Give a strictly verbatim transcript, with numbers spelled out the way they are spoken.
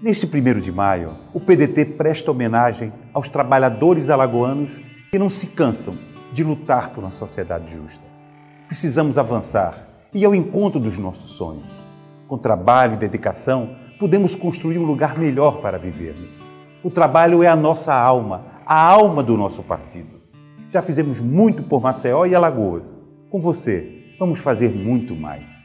Neste primeiro de maio, o P D T presta homenagem aos trabalhadores alagoanos que não se cansam de lutar por uma sociedade justa. Precisamos avançar e ir ao encontro dos nossos sonhos. Com trabalho e dedicação, podemos construir um lugar melhor para vivermos. O trabalho é a nossa alma, a alma do nosso partido. Já fizemos muito por Maceió e Alagoas. Com você, vamos fazer muito mais.